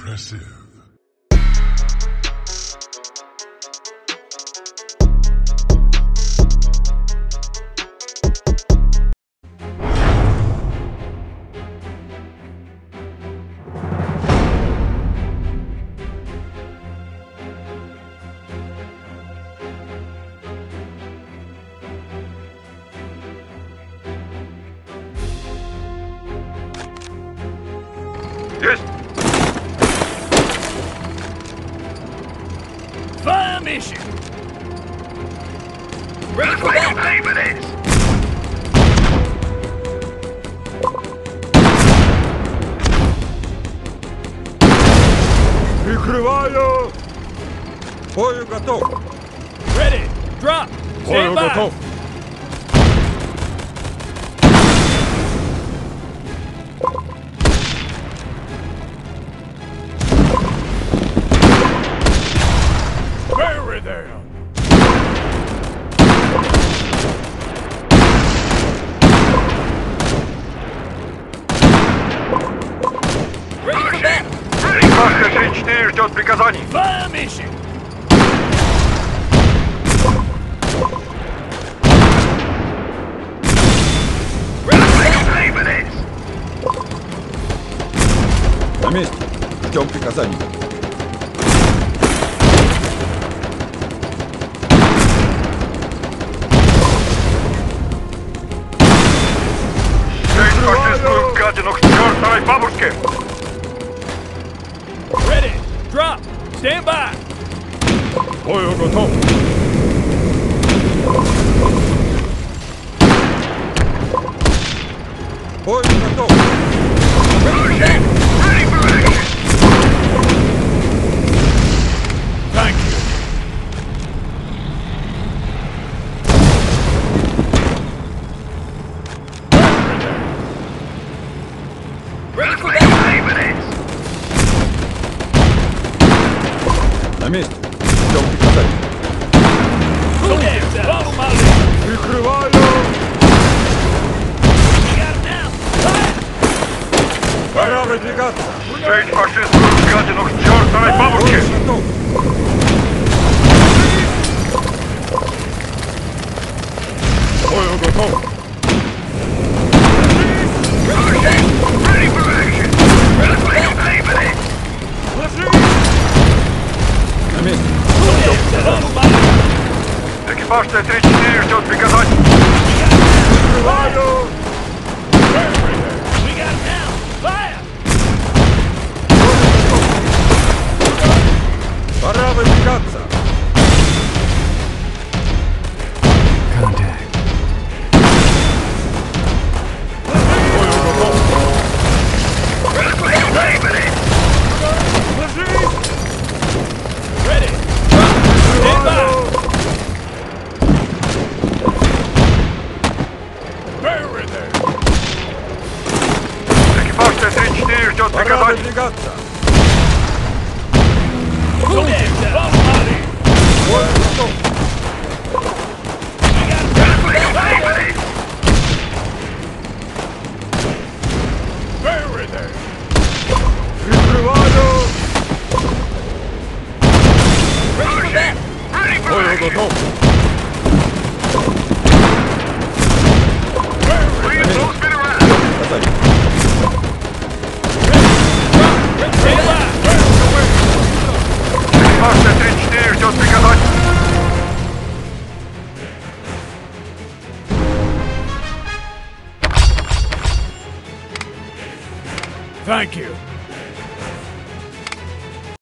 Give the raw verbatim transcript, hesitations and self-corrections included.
Impressive. Yes. Fire mission. Ready for that. Pay for this. Прикрываю! Бою готов! Ready. Drop. Бою Stand by. готов! Bury them. Ready for that. Рикошка шесть четыре ждет приказаний. Fire mission. Pay for this. На месте! Ждем приказаний! Шесть фашистскую гадину к чертовой бабушке. Ready. Drop. Stand by. Бою готов! Бою готов! Ready for that. Ready for action. Thank you. Ready for that. Pay for this. На месте! Ждем приказаний! Follow my lead. Прикрываю! We got him now. Fire. Пора выдвигаться! Шесть фашистскую гадину к чертовой бабушке. Бой готов! Бою готов! Ready for action. Pay for this. На месте! Follow my lead. Экипаж Т тридцать четыре ждет приказаний. Прикрываю! We got him now. Fire. Пора выдвигаться! Pay for this. Ready. Stand by. Bury them. Экипаж Т тридцать четыре ждет Пора приказаний. выдвигаться! Follow my lead. Бой готов! We got him. Pay for this. Bury them. Прикрываю! Ready for that. Ready for Бой action. готов! Please don't spin around. Приказаний! Stand by. Экипаж Т тридцать четыре ждет приказаний. Thank you.